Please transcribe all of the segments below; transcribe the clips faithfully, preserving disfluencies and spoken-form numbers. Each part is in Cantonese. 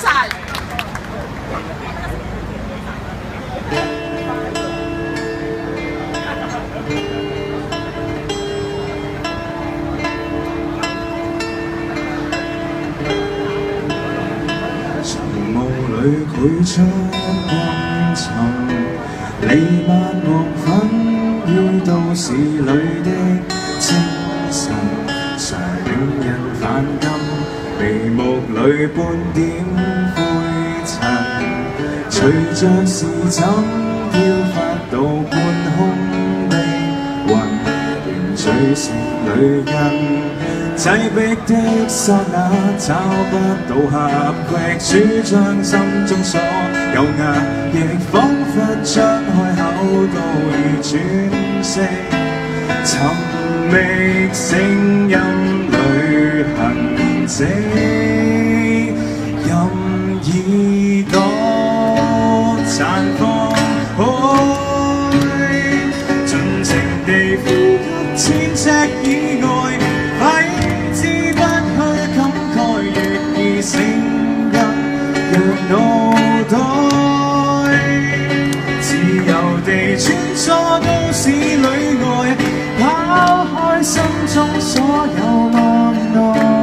晒。 長霧裏繪出陰沉，彌漫黃粉於都市裏的精神，常令人反感。眉目裏半點灰塵，隨着時針飄忽到半空的雲，凝聚成旅人。擠迫的剎那，找不到合隙，主張心中所有壓抑，彷彿張開口都已喘息。尋覓聲音裏痕跡，任耳朵綻放開，盡情地呼吸千尺以外。聲音讓腦袋自由地穿梭都市裏外，拋開心中所有安內。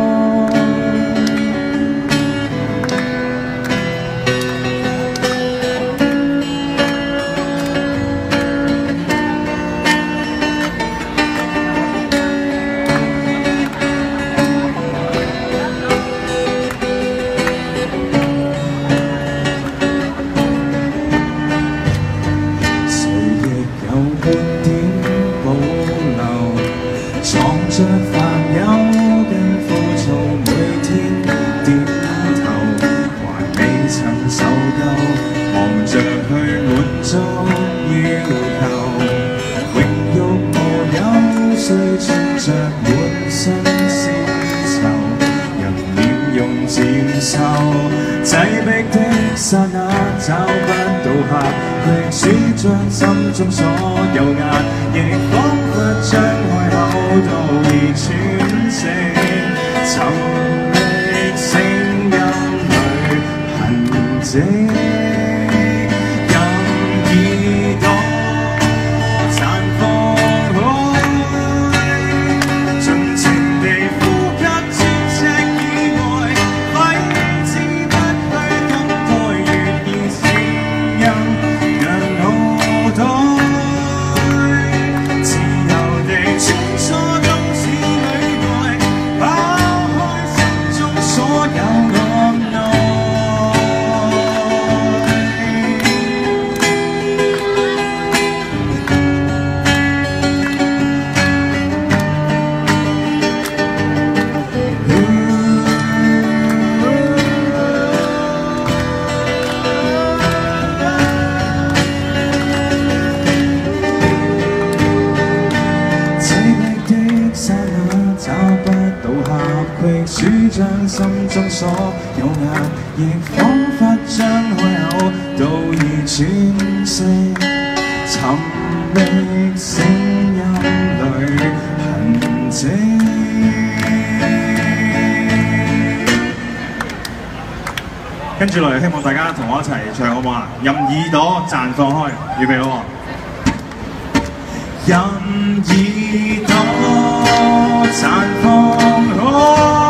着煩憂跟枯燥，每天點頭，還未曾受夠，忙着去滿足要求，榮辱無憂，雖穿着滿身絲綢，人臉容漸瘦，擠迫的剎那找不到合隙，主張心中所有壓抑，彷彿張開口都已喘息，尋覓聲音裏痕跡，任耳朵綻放開，盡情地呼吸千尺以外，揮之不去感慨悅意聲音，讓腦袋自由地穿梭。主張心中所有壓抑，彷彿張開口都已喘息，尋覓聲音裏痕跡。跟住落嚟，希望大家同我一齊唱好唔好啊？任耳朵綻放開，預備好喎！任耳朵綻放開。